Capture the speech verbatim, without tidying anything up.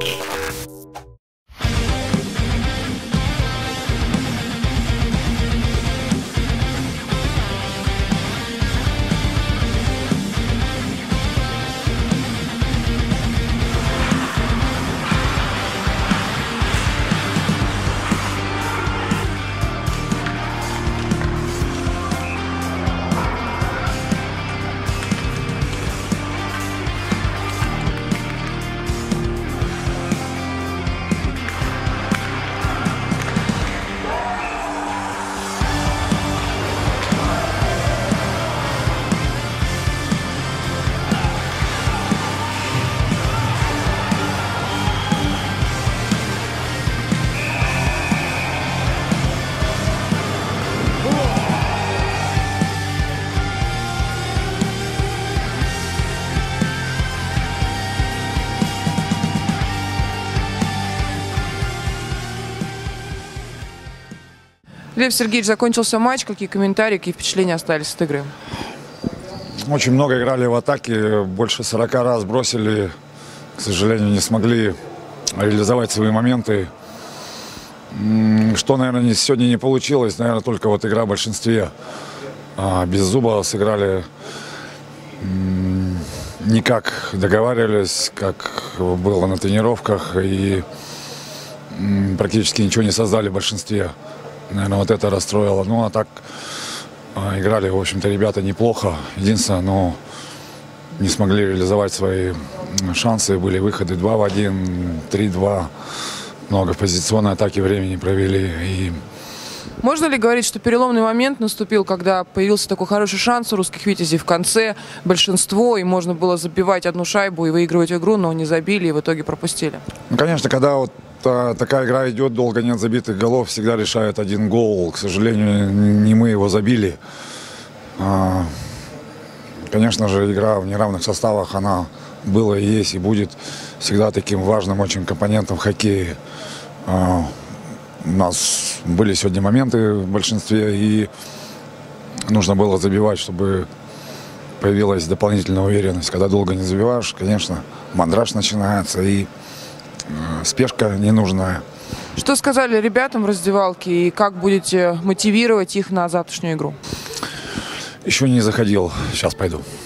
Лев Сергеевич, закончился матч. Какие комментарии, какие впечатления остались от игры? Очень много играли в атаке, больше сорока раз бросили. К сожалению, не смогли реализовать свои моменты. Что, наверное, сегодня не получилось, наверное, только вот игра в большинстве. Без зуба сыграли, не как договаривались, как было на тренировках. И практически ничего не создали в большинстве. Наверное, вот это расстроило. Ну, а так а, играли, в общем-то, ребята неплохо. Единственное, ну, не смогли реализовать свои шансы. Были выходы два в один, три-два. Много в позиционной атаки времени провели. И... Можно ли говорить, что переломный момент наступил, когда появился такой хороший шанс у русских «Витязей» в конце, большинство, и можно было забивать одну шайбу и выигрывать игру, но не забили и в итоге пропустили? Ну, конечно, когда вот такая игра идет, долго нет забитых голов, всегда решает один гол. К сожалению, не мы его забили. Конечно же, игра в неравных составах, она была и есть, и будет всегда таким важным очень компонентом в хоккее. У нас были сегодня моменты в большинстве, и нужно было забивать, чтобы появилась дополнительная уверенность. Когда долго не забиваешь, конечно, мандраж начинается, и спешка ненужная. Что сказали ребятам в раздевалке и как будете мотивировать их на завтрашнюю игру? Еще не заходил, сейчас пойду.